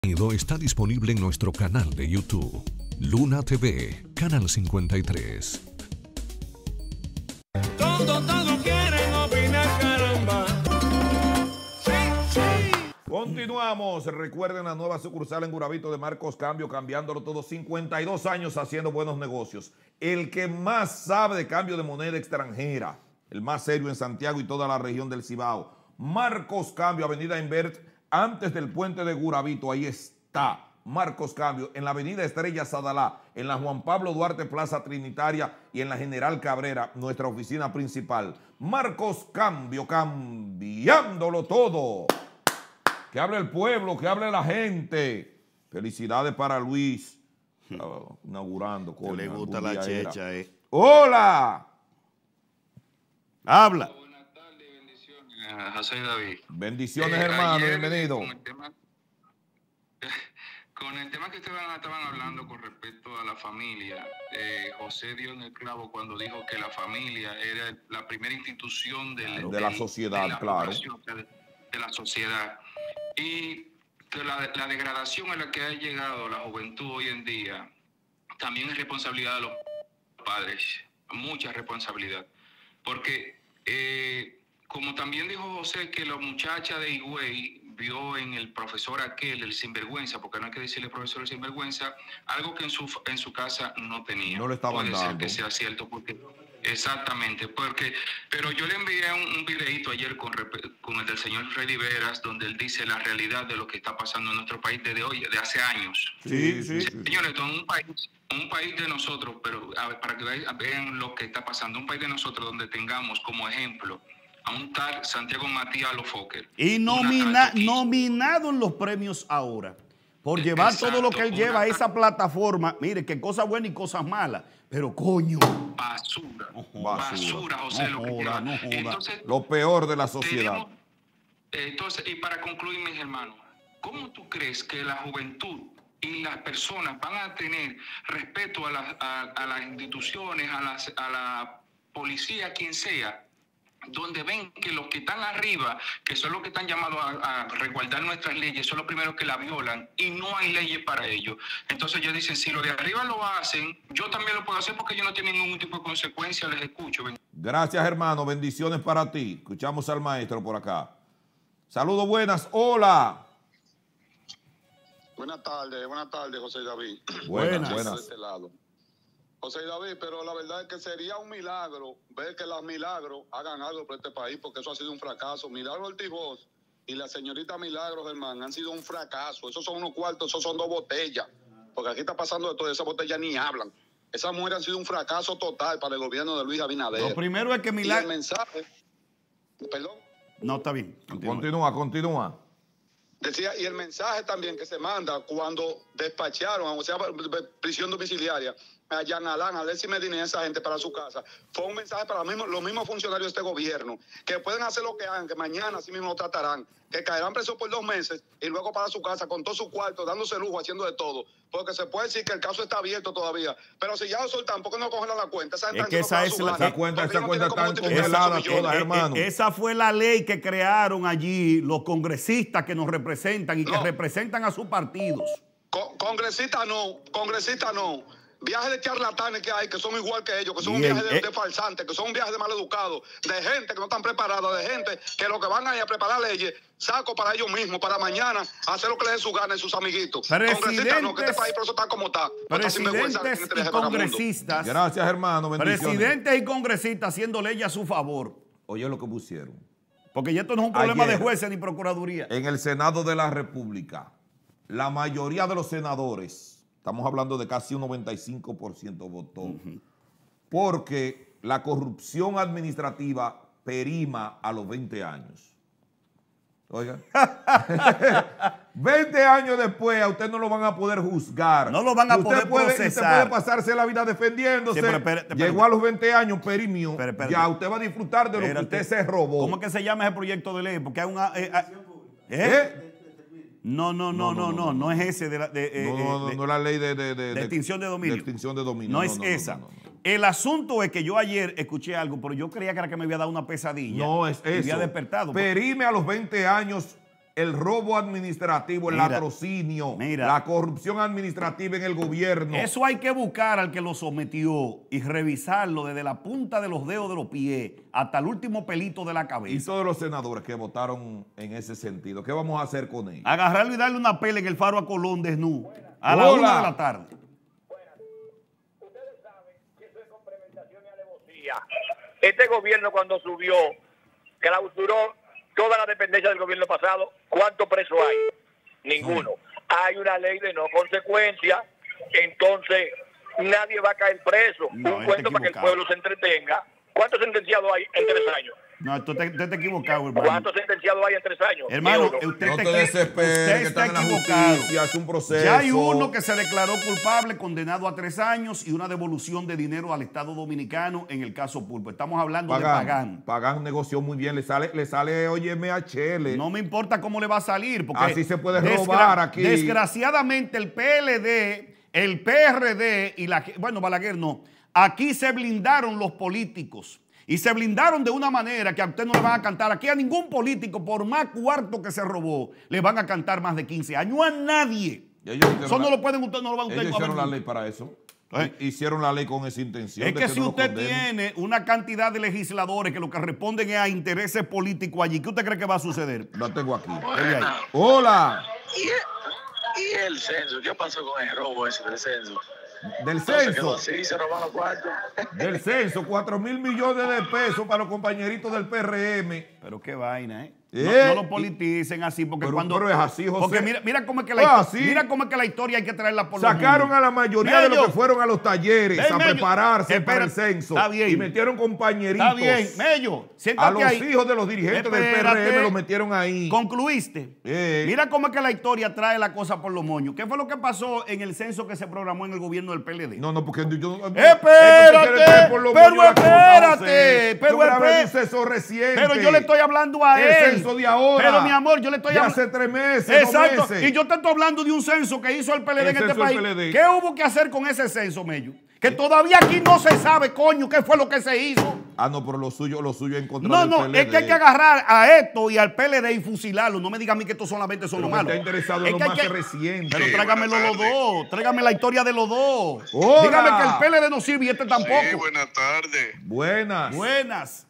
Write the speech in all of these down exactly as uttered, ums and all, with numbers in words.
Está disponible en nuestro canal de YouTube, Luna T V, Canal cincuenta y tres. Todos, todos quieren opinar, caramba. Sí, sí. Continuamos. Recuerden la nueva sucursal en Gurabito de Marcos Cambio, cambiándolo todo. cincuenta y dos años haciendo buenos negocios. El que más sabe de cambio de moneda extranjera, el más serio en Santiago y toda la región del Cibao. Marcos Cambio, Avenida Invert, antes del puente de Gurabito. Ahí está Marcos Cambio, en la avenida Estrella Sadalá, en la Juan Pablo Duarte Plaza Trinitaria y en la General Cabrera, nuestra oficina principal. Marcos Cambio, cambiándolo todo. Que hable el pueblo, que hable la gente. Felicidades para Luis, uh, inaugurando. Coño, le gusta la checha, eh. ¡Hola! Habla. Buenas tardes, bendiciones, José David. Bendiciones, eh, hermano, ayer, bienvenido. Con el, tema, con el tema que estaban, estaban hablando con respecto a la familia, eh, José dio en el clavo cuando dijo que la familia era la primera institución del, claro, de del, la sociedad, de la claro. De, de la sociedad. Y de la, la degradación a la que ha llegado la juventud hoy en día, también es responsabilidad de los padres, mucha responsabilidad. Porque, eh, como también dijo José, que la muchacha de Higüey vio en el profesor aquel, el sinvergüenza, porque no hay que decirle profesor el sinvergüenza, algo que en su, en su casa no tenía. No le estaban Puede dando. ser que sea cierto, porque... Exactamente, porque, pero yo le envié un, un videito ayer con, con el del señor Freddy Veras, donde él dice la realidad de lo que está pasando en nuestro país desde hoy, de hace años. Sí, sí, sí. Señores, sí. Un país, un país de nosotros, pero a ver, para que vean lo que está pasando, un país de nosotros donde tengamos como ejemplo a un tal Santiago Matías Lofoque. Y nomina, nominado en los premios ahora, por llevar Exacto, todo lo que él lleva a esa plataforma. Mire, que cosas buenas y cosas malas, pero coño. Basura, no joda, basura, José, no lo que joda, no joda. Entonces, lo peor de la sociedad. Tenemos, entonces, y para concluir, mis hermanos, ¿cómo tú crees que la juventud y las personas van a tener respeto a, la, a, a las instituciones, a, las, a la policía, quien sea, donde ven que los que están arriba, que son los que están llamados a, a resguardar nuestras leyes, son los primeros que la violan y no hay leyes para ello? Entonces ellos dicen, si los de arriba lo hacen, yo también lo puedo hacer porque yo no tengo ningún tipo de consecuencia, les escucho. Gracias, hermano, bendiciones para ti. Escuchamos al maestro por acá. Saludos, buenas, hola. Buenas tardes, buenas tardes, José David. Buenas, buenas. De este lado. José David, pero la verdad es que sería un milagro ver que los milagros hagan algo por este país, porque eso ha sido un fracaso. Milagro Ortiz y la señorita Milagros, hermano, han sido un fracaso. Esos son unos cuartos, esos son dos botellas. Porque aquí está pasando de todo, esas botellas ni hablan. Esas mujeres han sido un fracaso total para el gobierno de Luis Abinader. Lo primero es que Milagros... Y el mensaje... ¿Perdón? No, está bien. Continúa, continúa. continúa. Decía, y el mensaje también que se manda cuando despacharon, o sea, prisión domiciliaria, a Jean Alain, a Alexis Medina y a esa gente para su casa, fue un mensaje para los mismos, los mismos funcionarios de este gobierno, que pueden hacer lo que hagan, que mañana así mismo lo tratarán, que caerán presos por dos meses y luego para su casa con todo su cuarto, dándose lujo, haciendo de todo. Porque se puede decir que el caso está abierto todavía, pero si ya lo soltan, ¿por qué no congelan la cuenta? Esa es que esa es la esa cuenta, esa cuenta está congelada toda, hermano. Esa fue la ley que crearon allí los congresistas que nos representan y que no. representan a sus partidos. Con, congresistas no, congresistas no. Viajes de charlatanes que hay, que son igual que ellos, que son Bien, un viaje de, eh. de falsantes, que son un viaje de maleducados, de gente que no están preparada, de gente que lo que van a ir a preparar leyes, saco para ellos mismos, para mañana, hacer lo que les dé su gana y sus amiguitos. Congresistas no, que este país por eso está como está. Presidentes y congresistas. Gracias, hermano. Presidentes y congresistas haciendo leyes a su favor. Oye lo que pusieron. Porque ya esto no es un problema Ayer, de jueces ni procuraduría. En el Senado de la República, la mayoría de los senadores, estamos hablando de casi un noventa y cinco por ciento votó, uh-huh. porque la corrupción administrativa perima a los veinte años. Oigan, veinte años después a usted no lo van a poder juzgar. No lo van a usted poder puede, procesar. Usted puede pasarse la vida defendiéndose. Sí, pero, espérate, espérate. Llegó a los veinte años, perimió. Pero, espérate. Ya usted va a disfrutar de lo espérate. que usted se robó. ¿Cómo es que se llama ese proyecto de ley? Porque hay una... Eh, ¿Eh? ¿Eh? No, no, no, no, no, no, no es ese de la... De, eh, no, no, no, no es la ley de, de, de, de extinción de dominio. De extinción de dominio. No, no es no, esa. No, no, no, no. El asunto es que yo ayer escuché algo, pero yo creía que era que me había dado una pesadilla. No, es eso. Me había despertado. Perime a los veinte años el robo administrativo, el Mira, latrocinio, mira. la corrupción administrativa en el gobierno. Eso hay que buscar al que lo sometió y revisarlo desde la punta de los dedos de los pies hasta el último pelito de la Y cabeza. todos los senadores que votaron en ese sentido, ¿qué vamos a hacer con ellos? Agarrarlo y darle una pela en el faro a Colón desnudo a la Hola. una de la tarde. Este gobierno cuando subió, clausuró toda la dependencia del gobierno pasado, ¿cuántos presos hay? Ninguno. Hay una ley de no consecuencia, entonces nadie va a caer preso. No, Un él cuento está para que el equivocado. pueblo se entretenga. ¿Cuántos sentenciados hay en tres años? No, tú te, te estás equivocado, hermano. ¿Cuántos sentenciados hay en tres años? Hermano, Ni uno. usted, No está te equi- desesperes, usted que está están en la equivocado. justicia, es un proceso. Ya hay uno que se declaró culpable, condenado a tres años y una devolución de dinero al Estado Dominicano en el caso Pulpo. Estamos hablando de Pagán, Pagán. Pagán negoció muy bien, le sale, le sale, óyeme, a Chele. No me importa cómo le va a salir, porque Así se puede desgra- robar aquí. Desgraciadamente el P L D, el P R D y la, bueno, Balaguer no, aquí se blindaron los políticos. Y se blindaron de una manera que a usted no le van a cantar. Aquí a ningún político, por más cuarto que se robó, le van a cantar más de quince años. A nadie. Y ellos hicieron Eso no la- lo pueden ustedes, no lo van ustedes Ellos a ver hicieron la nunca. ley para eso. ¿Eh? Hicieron la ley con esa intención. Es de que si no lo usted condenen. tiene una cantidad de legisladores que lo que responden es a intereses políticos allí, ¿qué usted cree que va a suceder? Lo tengo aquí. Dele ahí. Hola. ¿Y el, y el censo? ¿Qué pasó con el robo ese del censo? Del No se quedó censo. así, se robaron los cuartos. Del censo. Cuatro mil millones de pesos para los compañeritos del P R M. Pero qué vaina, ¿eh? No, Eh, no lo politicen así, porque pero- cuando... pero es así, José. Porque mira, mira cómo es que la, Ah, histo- sí. mira cómo es que la historia hay que traerla por los Sacaron mundos. a la mayoría de los Mello. que fueron a los talleres Ven, a Mello. prepararse para el Espera, censo. está bien. Y metieron compañeritos. Está bien, Mello, siéntate A los ahí. hijos de los dirigentes del P R M Espérate. los metieron ahí. ¿Concluiste? Eh. Mira cómo es que la historia trae la cosa por los moños. ¿Qué fue lo que pasó en el censo que se programó en el gobierno del P L D? No, no, porque yo... Espérate, pero espérate, pero Pero espérate. un censo reciente. Pero yo le estoy hablando a El él. censo de ahora. Pero mi amor, yo le estoy De hablando. hace tres meses, Exacto. dos meses. Y yo te estoy hablando de un censo que hizo el P L D El en este censo del país. P L D. ¿Qué hubo que hacer con ese censo, Mello? Que todavía aquí no se sabe, coño, qué fue lo que se hizo. Ah, no, pero lo suyo, lo suyo es en contra No, del no, P L D. es que hay que agarrar a esto y al P L D y fusilarlo. No me digan a mí que esto solamente son Pero los me malos. está interesado en Es lo que hay más que- reciente. Pero tráigamelo los dos. Tráigame la historia de los dos. Hola. Dígame que el P L D no sirve y este tampoco. Sí, buenas tardes. Buenas. Buenas.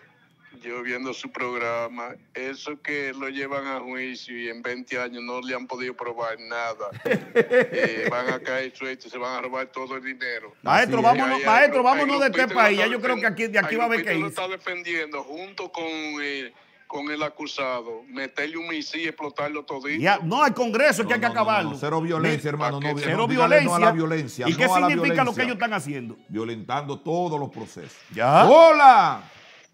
Yo viendo su programa, eso que lo llevan a juicio y en veinte años no le han podido probar nada. Eh, van a caer sueltos, se van a robar todo el dinero. Maestro, Así es. vámonos, Ahí, maestro, ahí, vámonos ahí de este Lupita lo país. Ya está yo creo que aquí, de aquí ahí va a haber Lupita que lo irse. está defendiendo junto con, eh, con el acusado. Meterle un misil y explotarlo todito. Ya, no, el Congreso es que hay que No, no, no, acabarlo. no, cero violencia, hermano. No, Cero no, Cero dígale violencia. No a la violencia. ¿Y qué no a la significa lo que violencia. ellos están haciendo? Violentando todos los procesos. Ya. Hola.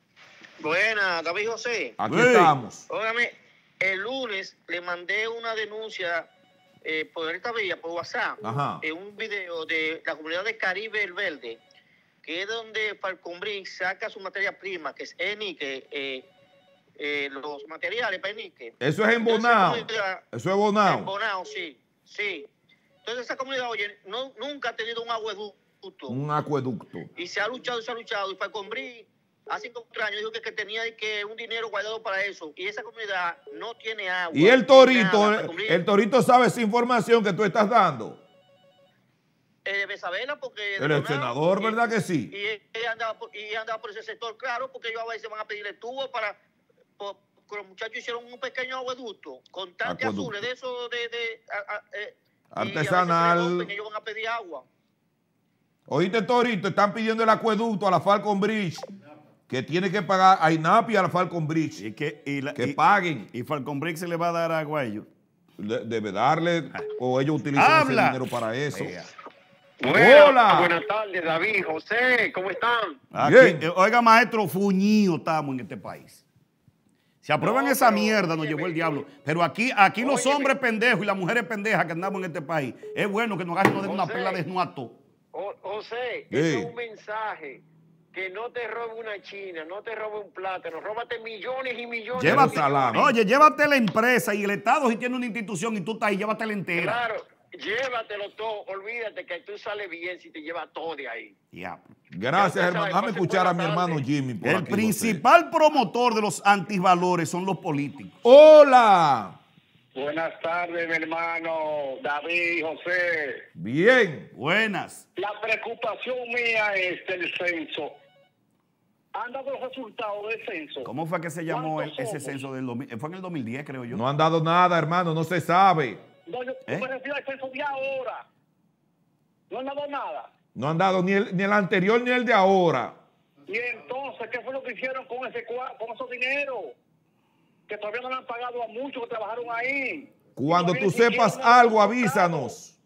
Buena, David José. Aquí Ey. estamos. Óigame, el lunes le mandé una denuncia eh, por esta vía, por WhatsApp, Ajá. en un video de la comunidad de Caribe El Verde, que es donde Falconbridge saca su materia prima, que es Enique, eh, eh, los materiales para Enique. Eso es en Entonces, Bonao. esa comunidad- Eso es Bonao. En Bonao, sí, sí. Entonces esa comunidad, oye, no, nunca ha tenido un acueducto. Un acueducto. Y se ha luchado y se ha luchado. Y Falconbridge hace cuatro años dijo que, que tenía que un dinero guardado para eso. Y esa comunidad no tiene agua. Y el ni torito, nada, el, Falconbridge. el torito sabe esa información que tú estás dando. Eh, debe saberla porque... El ex senador, ¿verdad que sí? Y él andaba por, y él andaba por ese sector, claro, porque ellos a veces van a pedirle tubo para... por- que los muchachos hicieron un pequeño agueducto con tanques Acueducto. azules de eso de... de a- a- eh, y a veces Artesanal. se le rompen, ellos van a pedir agua. Oíste, torito, están pidiendo el acueducto a la Falcon Bridge, que tiene que pagar a INAPI y a la Falcon Bridge. Y que, y la- Que y- paguen. Y Falconbridge se le va a dar agua a ellos. De- debe darle, o ellos utilizan Habla. ese dinero para eso. Vea. Hola. Buenas tardes, David, José, ¿cómo están? Aquí, Bien. eh, oiga, maestro, fuñido estamos en este país. Si aprueban No, esa pero, mierda, nos óyeme, llevó el diablo. Pero aquí, aquí los óyeme. hombres pendejos y las mujeres pendejas que andamos en este país, es bueno que nos hagan nos den una José. pela desnuato. O- José, Sí. eso es un mensaje. Que no te robe una china, no te robe un plátano, róbate millones y millones. Lleva de salami. millones. Oye, llévate la empresa y el Estado si tiene una institución y tú estás ahí, llévatela entera. Claro, llévatelo todo. Olvídate que tú sales bien si te llevas todo de ahí. Ya. Gracias, Ya usted hermano. sabe, Déjame pase escuchar a mi buena hermano tarde. Jimmy. Por El aquí, principal promotor de los antivalores son los políticos. José. Hola. Buenas tardes, mi hermano David, José. Bien. Buenas. La preocupación mía es el censo. ¿Han dado los resultados del censo? ¿Cómo fue que se llamó el- ¿Cuántos ese somos? censo del dos mil? Fue en el dos mil diez, creo yo. No han dado nada, hermano, no se sabe. No, yo ¿Eh? me refiero al censo de ahora. No han dado nada. No han dado ni el, ni el anterior ni el de ahora. Y entonces, ¿qué fue lo que hicieron con ese cua- con esos dinero? Que todavía no le han pagado a muchos que trabajaron ahí. Cuando Y tú todavía ni sepas siquiera han algo, pagado. avísanos.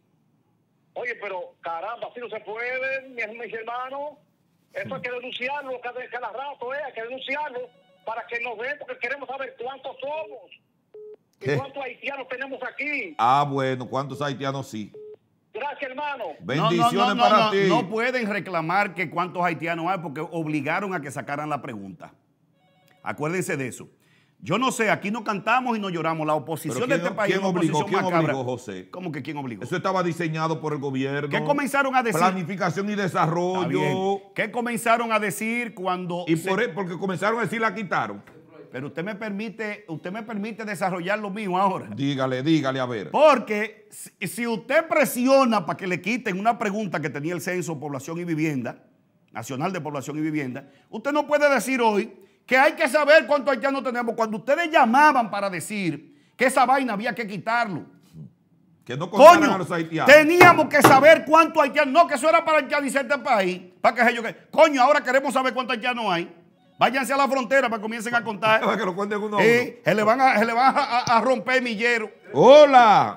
Oye, pero caramba, así no se puede, mis, mis hermanos. Eso hay que denunciarlo cada, cada rato, ¿eh? Hay que denunciarlo para que nos den, porque queremos saber cuántos somos ¿Qué? y cuántos haitianos tenemos aquí. Ah, bueno, ¿cuántos haitianos sí? Gracias, hermano. Bendiciones no, no, no, para no, ti. No pueden reclamar que cuántos haitianos hay porque obligaron a que sacaran la pregunta. Acuérdense de eso. Yo no sé, aquí no cantamos y no lloramos. La oposición ¿Pero de quién- este país es quién una obligó? oposición ¿Quién macabra. obligó, José? ¿Cómo que quién obligó? Eso estaba diseñado por el gobierno. ¿Qué comenzaron a decir? Planificación y Está desarrollo. bien. ¿Qué comenzaron a decir cuando... Y se- por, e- porque comenzaron a decir la quitaron. Pero usted me permite, usted me permite desarrollar lo mío ahora. Dígale, dígale, a ver. Porque si, si usted presiona para que le quiten una pregunta que tenía el Censo Población y Vivienda, Nacional de Población y Vivienda, usted no puede decir hoy que hay que saber cuántos haitianos tenemos cuando ustedes llamaban para decir que esa vaina había que quitarlo. Que no contaran Coño, a los haitianos. teníamos que saber cuántos haitianos, no, que eso era para haitianizar este país, para que ellos que, coño, ahora queremos saber cuántos haitianos hay. Váyanse a la frontera para que comiencen a contar. Para que lo cuenten uno a Sí, uno. se le van a, se le van a, a- a romper millero. Hola.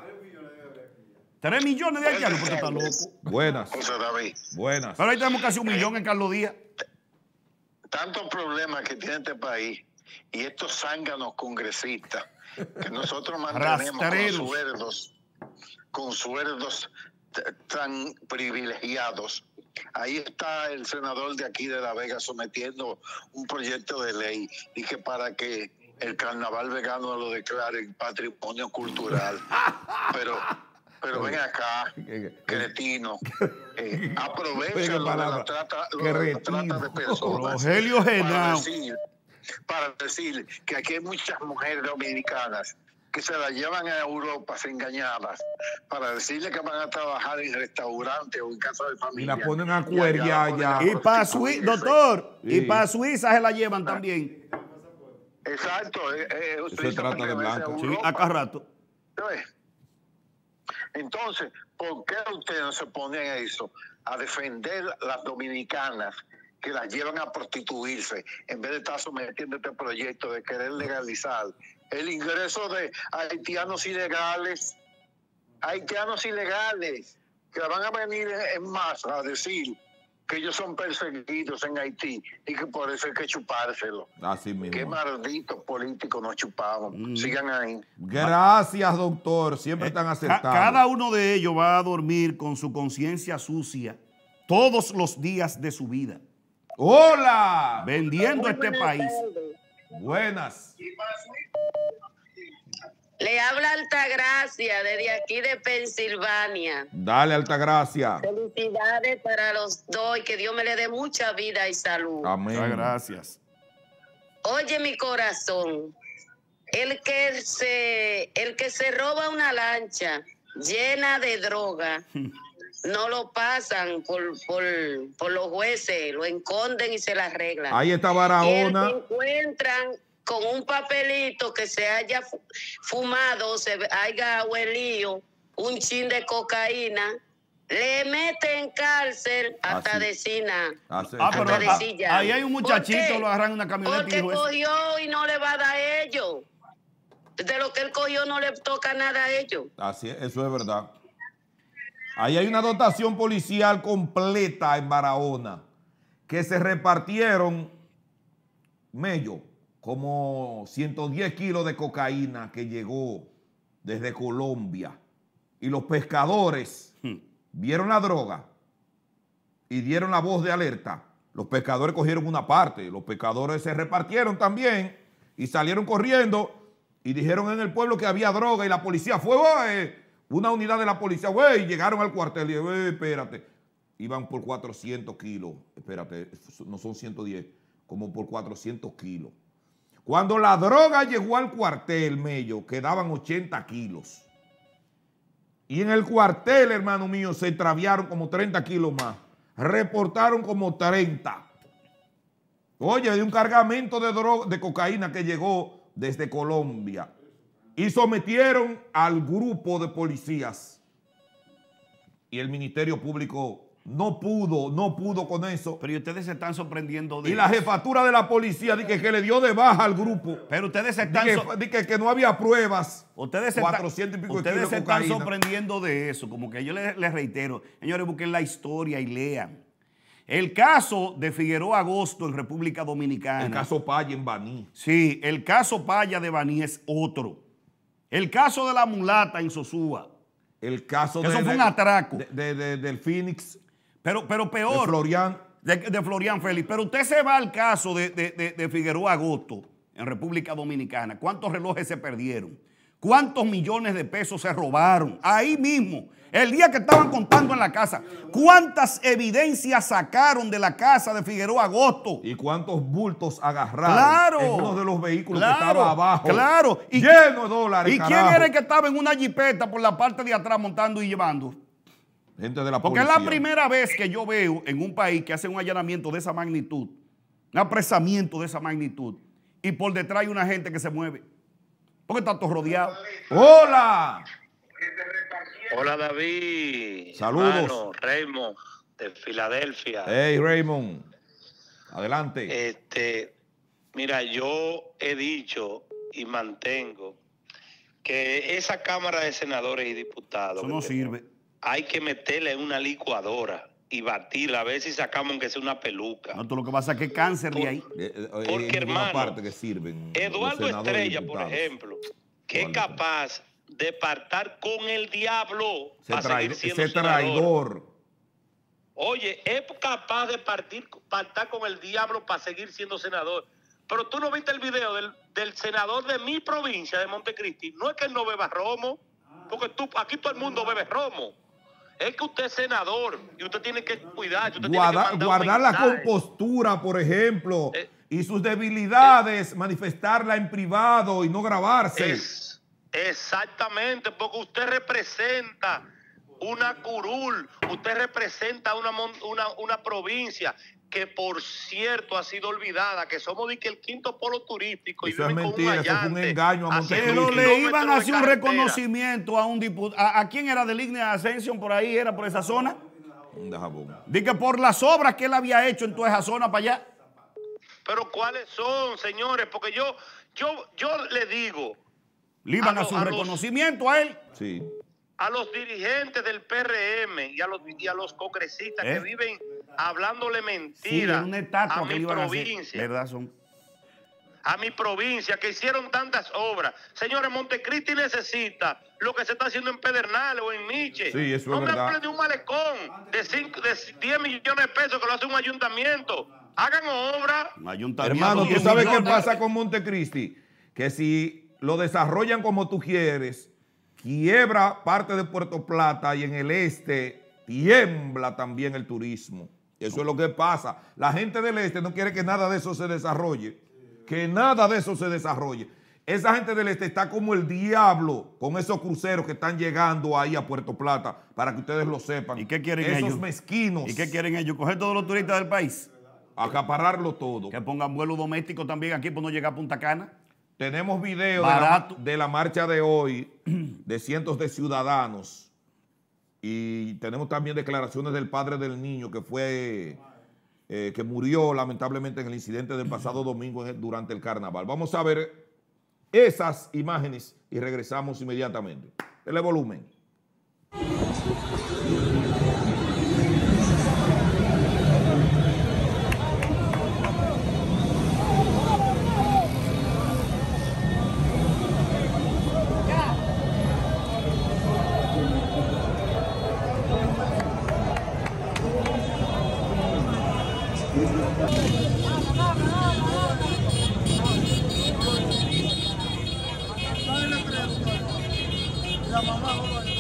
Tres millones de haitianos, porque está loco. Buenas. José David, Buenas. Pero ahí tenemos casi un millón en Carlos Díaz. tantos problemas que tiene este país y estos zánganos congresistas que nosotros mantenemos con Rastreros. sueldos, con sueldos t- tan privilegiados. Ahí está el senador de aquí de La Vega sometiendo un proyecto de ley y que para que el carnaval vegano lo declaren patrimonio cultural. Pero, pero ven acá, cretino, eh, aprovecha lo de la trata, lo de la trata de personas Rogelio para Genao. decir, para decir que aquí hay muchas mujeres dominicanas que se las llevan a Europa engañadas para decirle que van a trabajar en restaurantes o en casa de Y familia. la ponen a Y allá cuerda la ya. ponen a Y para Suiza, doctor, Sí. y para Suiza se la llevan también. Exacto. Eh, eh, Eso Suiza se trata para de que vaya a blanca. Sí, Europa. acá rato. ¿Ves? Entonces, ¿por qué usted no se pone a eso? A defender las dominicanas que las llevan a prostituirse, en vez de estar sometiendo este proyecto de querer legalizar el ingreso de haitianos ilegales, haitianos ilegales, que van a venir en masa a decir que ellos son perseguidos en Haití y que por eso hay que chupárselo. Así Qué mismo. malditos políticos nos chupamos. Sigan ahí. Gracias, doctor. Siempre tan Ca- acertado. Cada uno de ellos va a dormir con su conciencia sucia todos los días de su vida, Hola. vendiendo este país. Buenas. Le habla Altagracia desde aquí de Pensilvania. Dale, Altagracia. Felicidades para los dos y que Dios me le dé mucha vida y salud. Amén. Muchas gracias. Oye, mi corazón, el que se, el que se roba una lancha llena de droga, no lo pasan por, por, por los jueces, lo esconden y se la arreglan. Ahí está Y el Barahona. que encuentran con un papelito que se haya fu- fumado, se haya huelido un chin de cocaína, le meten cárcel hasta Así. decir nada. Así- Ah, pero Hasta ah, decir ya. ahí hay un ¿Por muchachito, qué? lo agarran en una camioneta y Porque dijo eso. cogió y no le va a dar a ellos. De lo que él cogió no le toca nada a ellos. Así es, eso es verdad. Ahí hay una dotación policial completa en Barahona que se repartieron, Mello, como ciento diez kilos de cocaína que llegó desde Colombia. Y los pescadores Hmm. vieron la droga y dieron la voz de alerta. Los pescadores cogieron una parte, los pescadores se repartieron también y salieron corriendo y dijeron en el pueblo que había droga y la policía fue, "Güey", una unidad de la policía, güey, y llegaron al cuartel y dijeron, "Güey, espérate, iban por cuatrocientos kilos, espérate, no son ciento diez, como por cuatrocientos kilos. Cuando la droga llegó al cuartel, Mello, quedaban ochenta kilos. Y en el cuartel, hermano mío, se extraviaron como treinta kilos más. Reportaron como treinta. Oye, de un cargamento de droga, de cocaína que llegó desde Colombia. Y sometieron al grupo de policías. Y el Ministerio Público no pudo, no pudo con eso. Pero ustedes se están sorprendiendo de Y la eso. jefatura de la policía dice que, que le dio de baja al grupo. Pero ustedes se están... Dice que, que, que no había pruebas. Ustedes se, cuatrocientos y pico ustedes kilos se de están cocaína. sorprendiendo de eso. Como que yo les, les reitero, señores, busquen la historia y lean. El caso de Figueroa Agosto en República Dominicana. El caso Paya en Baní. Sí, el caso Paya de Baní es otro. El caso de la mulata en Sosúa. El caso Eso de, fue un de- atraco. de- de- de- del Phoenix. Pero, pero peor. De Florian. De, de Florian Félix. Pero usted se va al caso de, de- de- de Figueroa Agosto en República Dominicana. ¿Cuántos relojes se perdieron? ¿Cuántos millones de pesos se robaron? Ahí mismo, el día que estaban contando en la casa. ¿Cuántas evidencias sacaron de la casa de Figueroa Agosto? ¿Y cuántos bultos agarraron Claro. en uno de los vehículos Claro, que estaba abajo? Claro. ¿Y lleno de dólares, ¿Y quién carajo. era el que estaba en una jipeta por la parte de atrás montando y llevando? Gente de la Porque policía. es la primera vez que yo veo en un país que hace un allanamiento de esa magnitud, un apresamiento de esa magnitud, y por detrás hay una gente que se mueve. Porque está todo rodeado. ¡Hola! Hola David. Saludos. Hermano, Raymond de Filadelfia. Hey, Raymond. Adelante. Este, mira, yo he dicho y mantengo que esa Cámara de Senadores y Diputados Eso no que sirve. hay que meterle en una licuadora y batirla a ver si sacamos aunque sea una peluca. No, tú lo que pasa es que cáncer de ahí. Eh, eh, Porque, en ninguna hermano, parte que sirven. los Eduardo senadores y Estrella, por diputados. ejemplo, que es capaz de partar con el diablo Ese, para traidor, seguir siendo ese senador. traidor. Oye, es capaz de partir, partar con el diablo para seguir siendo senador. Pero tú no viste el video del, del senador de mi provincia, de Montecristi. No es que él no beba romo, porque tú, aquí todo el mundo bebe romo. Es que usted es senador y usted tiene que cuidar. Usted tiene que Guarda- mandar un guardar la mensaje. compostura, por ejemplo, Eh, y sus debilidades, manifestarla en privado y no grabarse. Es- exactamente, porque usted representa una curul, usted representa una, mon- una, una provincia que, por cierto, ha sido olvidada, que somos de que el quinto polo turístico. Eso es y viven con un mentira, eso fue un allante engaño a a Montecristi. Pero seis le kilómetros iban a de hacer un carretera. reconocimiento a un diputado. ¿A, a quién era de Línea Ascension por ahí? ¿Era por esa zona? Un dejabón. Dice que por las obras que él había hecho en toda esa zona para allá. Pero ¿cuáles son, señores? Porque yo, yo, yo le digo Le iban A a, lo- su a los- reconocimiento a él. Sí. a los dirigentes del P R M y a los, y a los congresistas ¿Eh? que viven hablándole Sí, mentiras era una estatua a que le mi iban a hacer. provincia. ¿Verdad? Son. a mi provincia, que hicieron tantas obras. Señores, Montecristi necesita lo que se está haciendo en Pedernales o en Miche. Sí, eso es no me verdad. hablen de un malecón de, cinco, de diez millones de pesos que lo hace un ayuntamiento. Hagan obra. Un ayuntamiento, Hermano, ¿tú diez sabes qué millones. pasa con Montecristi? Que si lo desarrollan como tú quieres, quiebra parte de Puerto Plata y en el este tiembla también el turismo. Eso es lo que pasa. La gente del este no quiere que nada de eso se desarrolle. Que nada de eso se desarrolle. Esa gente del este está como el diablo con esos cruceros que están llegando ahí a Puerto Plata, para que ustedes lo sepan. ¿Y qué quieren Esos ellos? mezquinos. ¿Y qué quieren ellos? ¿Coger todos los turistas del país? Acapararlo todo. Que pongan vuelo doméstico también aquí por no llegar a Punta Cana. Tenemos video de la, Barato. de la marcha de hoy de cientos de ciudadanos y tenemos también declaraciones del padre del niño que fue eh, que murió lamentablemente en el incidente del pasado domingo en el- durante el carnaval. Vamos a ver esas imágenes y regresamos inmediatamente. Dele volumen. La mamá,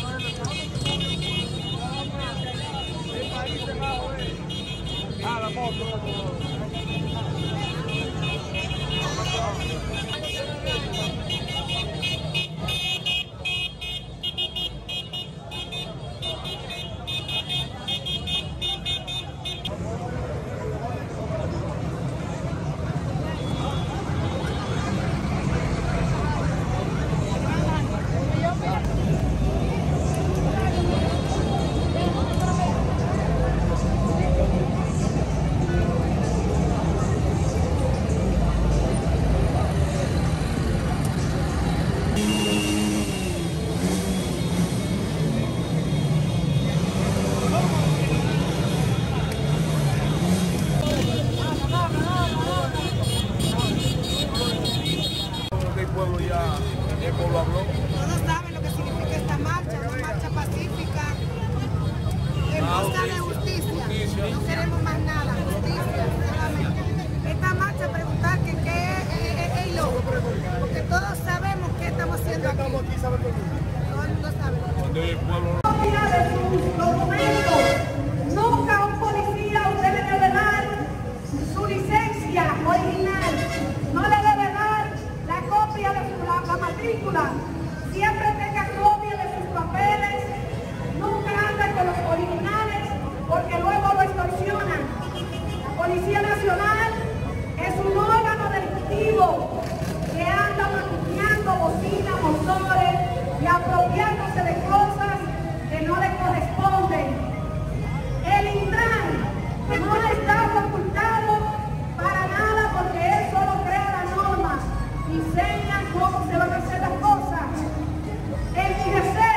copia de sus documentos. Nunca un policía a usted le debe dar su licencia original. No le debe dar la copia de su, la, la matrícula. Siempre tenga copia de sus papeles. Nunca ande con los originales porque luego lo extorsionan. La Policía Nacional es un órgano delictivo que anda maquinando bocinas, motores y apropiándose de cosas que no le corresponden. El Intran no está facultado para nada porque él solo crea las normas, diseña cómo se van a hacer las cosas. El I G C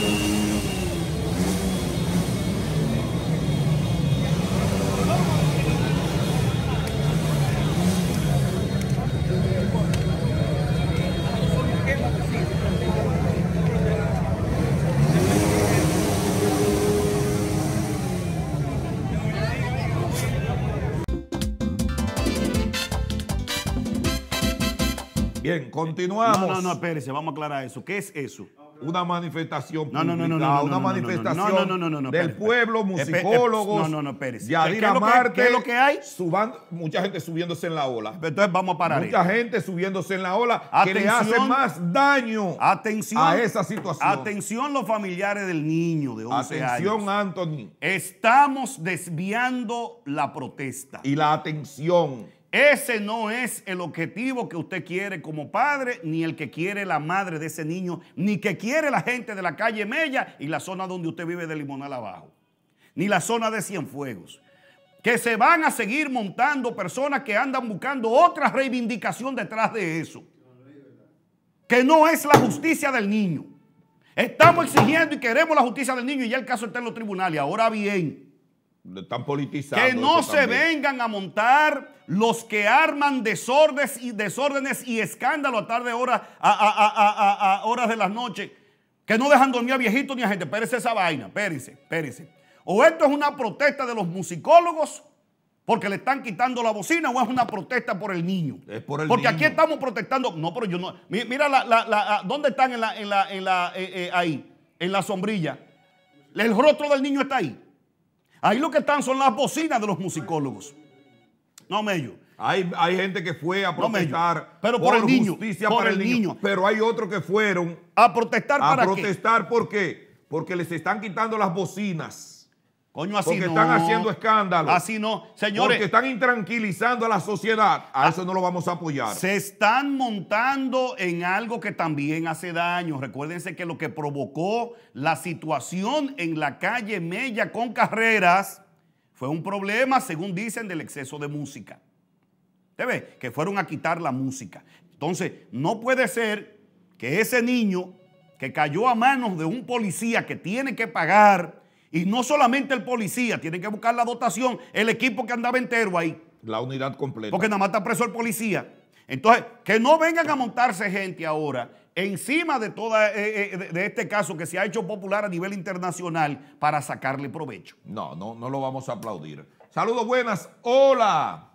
Bien, continuamos. No, no, no, espérese, vamos a aclarar eso. ¿Qué es eso? Una manifestación No, no, no, no, pública, no, no, una no, no, manifestación no, no, no, no, no, del espérese, pueblo, espérese. musicólogos, No, no, no, espérese. Yadira ¿Qué es lo que- Marte, qué es lo que hay? suban- mucha gente subiéndose en la ola. Entonces vamos a parar. Mucha esto. gente subiéndose en la ola que le Atención. hace más daño Atención, a esa situación. Atención los familiares del niño de once Atención, años. Anthony. Estamos desviando la protesta. Y la atención. Ese no es el objetivo que usted quiere como padre, ni el que quiere la madre de ese niño, ni que quiere la gente de la calle Mella y la zona donde usted vive de Limonal abajo, ni la zona de Cienfuegos. Que se van a seguir montando personas que andan buscando otra reivindicación detrás de eso. Que no es la justicia del niño. Estamos exigiendo y queremos la justicia del niño y ya el caso está en los tribunales. Ahora bien, están politizando. que no eso se también. vengan a montar los que arman desórdenes y, desórdenes y escándalos a tarde hora, a, a- a- a- a horas de la noche, que no dejan dormir a viejitos ni a gente. Espérese esa vaina, espérese, espérese. O esto es una protesta de los musicólogos porque le están quitando la bocina, o es una protesta por el niño. Es por el Porque niño. aquí estamos protestando. No, pero yo no. mi- Mira, la, la- la- ¿dónde están en la, en la, en la, eh, eh, ahí? En la sombrilla. El rostro del niño está ahí. Ahí lo que están son las bocinas de los musicólogos. No, Mello. Hay, hay gente que fue a No, Mello. protestar Pero por el niño, justicia por para el el niño. niño. Pero hay otros que fueron a protestar a para qué? protestar ¿por qué? Porque les están quitando las bocinas. Coño, así porque no. están haciendo escándalo. Así no. Señores, Porque están intranquilizando a la sociedad. A eso no lo vamos a apoyar. se están montando en algo que también hace daño. Recuérdense que lo que provocó la situación en la calle Mella con Carreras fue un problema, según dicen, del exceso de música. ¿Usted ve? Que fueron a quitar la música. Entonces, no puede ser que ese niño que cayó a manos de un policía que tiene que pagar, y no solamente el policía, tiene que buscar la dotación, el equipo que andaba entero ahí. La unidad completa. Porque nada más está preso el policía. Entonces, que no vengan a montarse gente ahora encima de, toda, eh, eh, de, de este caso que se ha hecho popular a nivel internacional para sacarle provecho. No, no, no lo vamos a aplaudir. Saludos, buenas. Hola.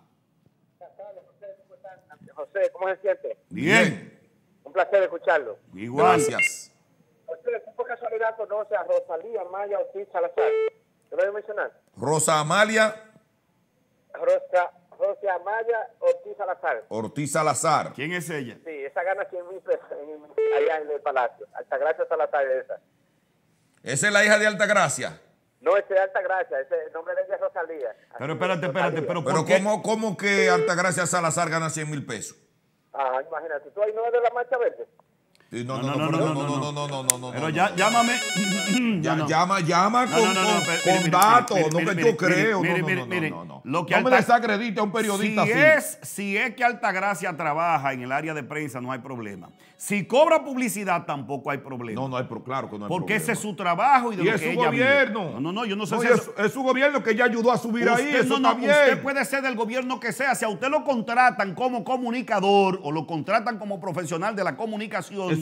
José, ¿cómo se siente? Bien. Un placer escucharlo. Igual. Gracias. José, ¿tú por casualidad conoce a Rosalía Maya Ortiz Salazar? ¿Te lo voy a mencionar? Rosa Amalia Rosa, Rosa Maya Ortiz Salazar. Ortiz Salazar. ¿Quién es ella? Sí, esa gana cien mil pesos en- allá en el Palacio. Altagracia Salazar es esa. Esa es la hija de Altagracia. No, ese es Altagracia, ese, el nombre de ella es Rosalía. Pero espérate, espérate, pero Pero ¿por qué? ¿cómo, cómo que Altagracia Salazar gana cien mil pesos? Ah, imagínate, tú ahí no eres de la Marcha Verde. Sí, no, No, no, no, no, no, no, no, no, no, no, no, no, Pero no, ya, no. llámame. Ya- No, no. Llama, llama No, con, no, no, no, con- pero- con mire, mire, datos, mire, no mire, que mire, yo creo. mire, no, mire, no, no, mire, no, no. lo que No me Alta- desacredite a un periodista si así. Es, si es que Altagracia trabaja en el área de prensa, no hay problema. Si cobra publicidad, tampoco hay problema. No, no hay, pro- claro que no hay Porque problema. ese es su trabajo y de Y lo es que su ella vive. gobierno. No, no, no, yo no sé No, si y eso- es, es su gobierno que ella ayudó a subir ahí. Usted, Eso no, no, está bien. usted puede ser del gobierno que sea. Si a usted lo contratan como comunicador o lo contratan como profesional de la comunicación, Es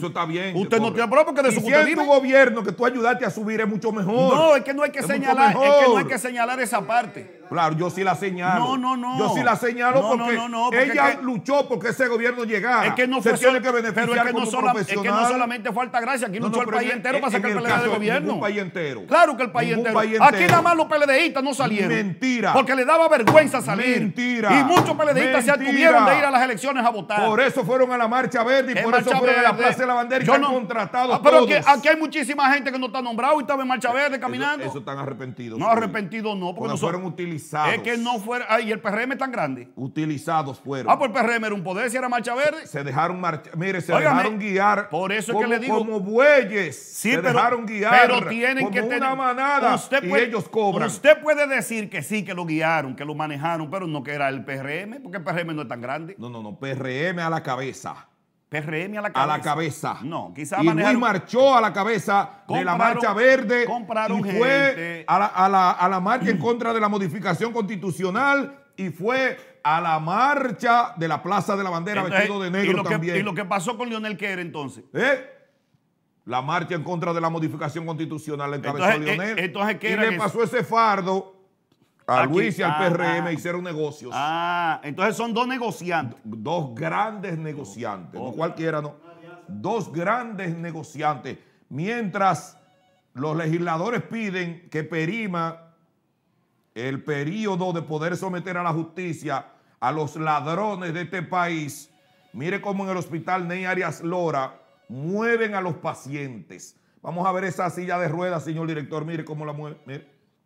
Eso está bien. Usted no tiene prueba porque de y su si usted en vive. tu gobierno que tú ayudaste a subir es mucho mejor. No, es que no hay que Es mucho señalar, es que no hay mejor. que señalar esa parte. Claro, yo sí la señalo. No, no, no. Yo sí la señalo No, no, porque, no, no, porque ella es que- luchó porque ese gobierno llegara. Es que no Se fue tiene sol- que beneficiar pero es que, no como sola- es profesional. que no solamente fue Altagracia, aquí No, luchó no, el pero país en- entero para en sacar el el P L D caso de de gobierno. ningún país entero. Claro que el país Ningún entero. país Aquí entero. nada más los PLDistas no salieron. Mentira. Porque le daba vergüenza salir. Mentira. Y muchos PLDistas se Mentira. abstuvieron de ir a las elecciones a votar. Por eso fueron a la Marcha Verde y ¿Qué por eso Marcha fueron a la Verde? Plaza de la Bandera y Yo están no- contratados Ah, pero todos. aquí, aquí hay muchísima gente que no está nombrado y estaba en Marcha Verde caminando. Eso, eso están arrepentidos. No, arrepentidos no, porque Porque no son- fueron utilizados. Es que no fuera. Ay, y el P R M es tan grande. Utilizados fueron. Ah, pues el P R M era un poder si era Marcha Verde. Se dejaron marchar. Mire, se Óigame, dejaron guiar. por eso es como, que le digo- como bueyes. Sí, se pero, dejaron guiar. pero tienen como que una tener manada. Usted y puede- ellos cobran. Usted puede decir que sí, que lo guiaron, que lo manejaron, pero no que era el P R M, porque el P R M no es tan grande. No, no, no. P R M a la cabeza. P R M a la A cabeza. la cabeza. No, quizás Y Luis manejaron. marchó a la cabeza de la Compraron- Marcha Verde compraron y fue gente. a la, a, la, a la marcha en contra de la modificación constitucional y fue a la marcha de la Plaza de la Bandera Entonces, vestido de y negro lo que, también. y lo que pasó con Leonel Kerr entonces. ¿Eh? La marcha en contra de la modificación constitucional la encabezó Entonces, Leonel. eh, entonces, ¿qué y era le que- pasó ese fardo a Aquí. Luis y al Ah, P R M, ah. hicieron negocios. Ah, entonces son dos negociantes. Dos grandes negociantes, no cualquiera, no. Dos grandes negociantes. Mientras los legisladores piden que perima el periodo de poder someter a la justicia a los ladrones de este país, mire cómo en el hospital Ney Arias Lora mueven a los pacientes. Vamos a ver esa silla de ruedas, señor director, mire cómo la mueve. Mire.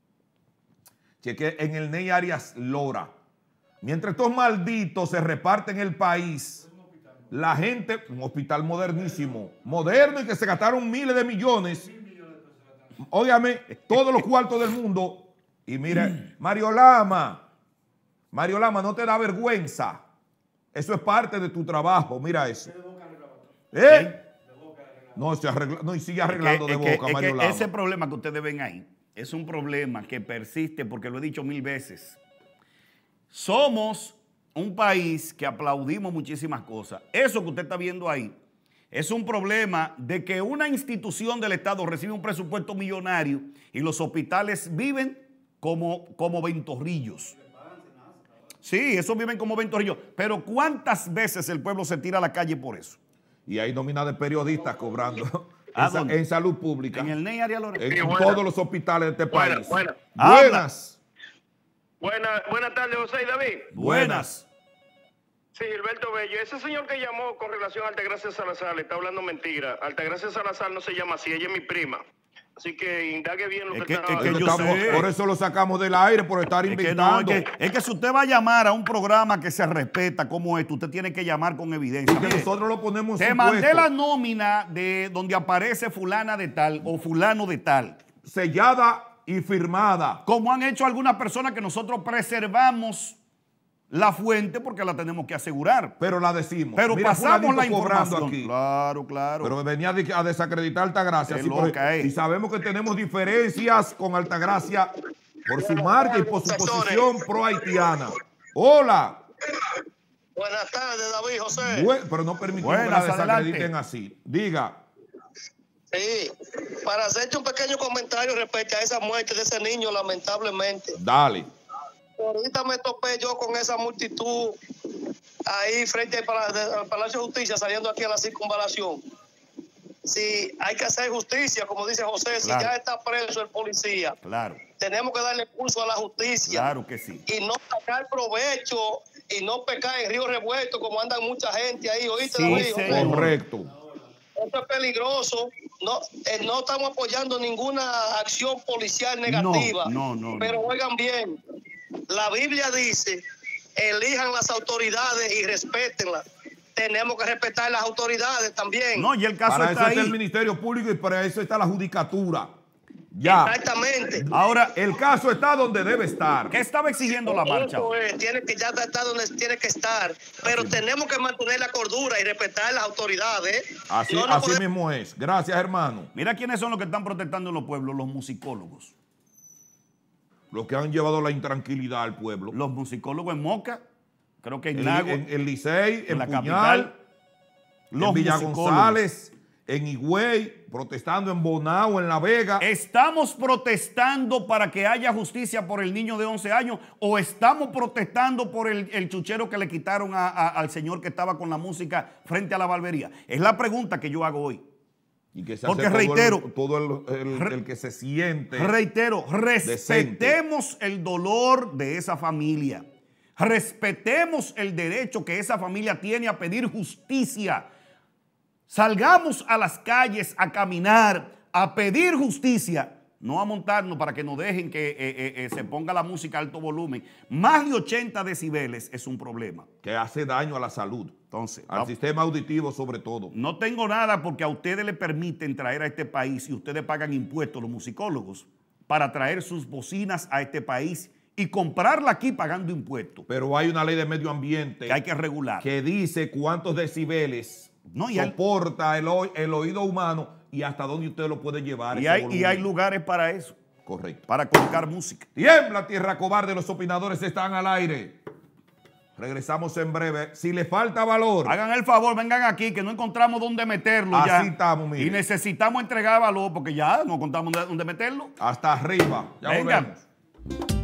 Cheque en el Ney Arias Lora. Mientras estos malditos se reparten el país, la gente, un hospital modernísimo, moderno y que se gastaron miles de millones. Óigame, todos los cuartos del mundo. Y mire, Mario Lama, Mario Lama, no te da vergüenza. Eso es parte de tu trabajo, mira eso. ¿Eh? No, se arregla, no, y sigue arreglando Es que- de es boca, que- es Mario que Lama. ese problema que ustedes ven ahí es un problema que persiste porque lo he dicho mil veces. Somos un país que aplaudimos muchísimas cosas. Eso que usted está viendo ahí es un problema de que una institución del Estado recibe un presupuesto millonario y los hospitales viven como, como ventorrillos. Sí, esos viven como ventorrillos. Pero ¿cuántas veces el pueblo se tira a la calle por eso? Y hay nómina de periodistas cobrando ¿A en, sa- dónde? en salud pública. En el Ney Arias Lora. En Sí, en buena. todos los hospitales de este Buena, país. buena. Buenas. Buena, buenas tardes, José y David. Buenas. Sí, Gilberto Bello. Ese señor que llamó con relación a Altagracia Salazar le está hablando mentira. Altagracia Salazar no se llama así, ella es mi prima. Así que indague bien lo Es que, que- está... es que yo Estamos- sé. por eso lo sacamos del aire, por estar Es que, no, inventando. es, que, es que si usted va a llamar a un programa que se respeta como este, usted tiene que llamar con evidencia. Y que Mire, nosotros lo ponemos en te su mandé puesto. la nómina de donde aparece fulana de tal o fulano de tal. Sellada y firmada. Como han hecho algunas personas que nosotros preservamos la fuente porque la tenemos que asegurar. Pero la decimos. Pero Mira, pasamos la fulanito cobrando información. aquí. Claro, claro. Pero venía de- a desacreditar Altagracia. Qué así por- loca es. y sabemos que tenemos diferencias con Altagracia por su marca y por su posición pro-haitiana. Hola. Buenas tardes, David José. Bue- pero no permitimos que la Buenas, desacrediten adelante. así. Diga. Sí, para hacerte un pequeño comentario respecto a esa muerte de ese niño, lamentablemente. Dale. Ahorita me topé yo con esa multitud ahí frente al Pala- de- al Palacio de Justicia, saliendo aquí a la circunvalación. Si hay que hacer justicia, como dice José, si Claro. ya está preso el policía, Claro, tenemos que darle curso a la justicia claro que sí. y no sacar provecho y no pecar en río revuelto como andan mucha gente ahí. ¿Oíste, Sí, David? señor. Correcto. Esto es peligroso. No, eh, no estamos apoyando ninguna acción policial negativa. No, no, no, Pero no. oigan bien, la Biblia dice, elijan las autoridades y respétenlas. Tenemos que respetar las autoridades también. No, y el caso Para está eso ahí. está el Ministerio Público y para eso está la Judicatura. Ya. Exactamente. Ahora, El caso está donde debe estar. ¿qué estaba exigiendo la marcha? Eso es, tiene que ya estar donde tiene que estar. Pero tenemos que mantener la cordura y respetar las autoridades. Así, No nos así podemos- mismo es. Gracias, hermano. Mira quiénes son los que están protestando en los pueblos, los musicólogos. Los que han llevado la intranquilidad al pueblo. Los musicólogos en Moca, creo que en En, Lago, en, en Licey, en, en la Puñal, capital. en Los Villa musicólogos. González, en Higüey, protestando en Bonao, en La Vega. ¿Estamos protestando para que haya justicia por el niño de once años o estamos protestando por el, el chuchero que le quitaron a, a, al señor que estaba con la música frente a la barbería? Es la pregunta que yo hago hoy. Y que se Porque hace reitero, todo, el, todo el, el, el que se siente. Reitero, respetemos decente. el dolor de esa familia. Respetemos el derecho que esa familia tiene a pedir justicia. Salgamos a las calles a caminar, a pedir justicia, no a montarnos para que nos dejen que eh, eh, eh, se ponga la música a alto volumen. Más de ochenta decibeles es un problema. Que hace daño a la salud. Entonces, al no, sistema auditivo sobre todo. No tengo nada porque a ustedes le permiten traer a este país y ustedes pagan impuestos, los musicólogos, para traer sus bocinas a este país y comprarla aquí pagando impuestos. Pero hay una ley de medio ambiente que hay que regular. Que dice cuántos decibeles no, y soporta hay, el, el oído humano y hasta dónde usted lo puede llevar. Y hay, y hay lugares para eso. Correcto. Para colocar música. Tiembla, tierra cobarde, los opinadores están al aire. Regresamos en breve. Si le falta valor, hagan el favor, vengan aquí que no encontramos dónde meterlo. Así ya. estamos, mire. Y necesitamos entregar valor porque ya no encontramos dónde meterlo. Hasta arriba. Ya vengan. volvemos.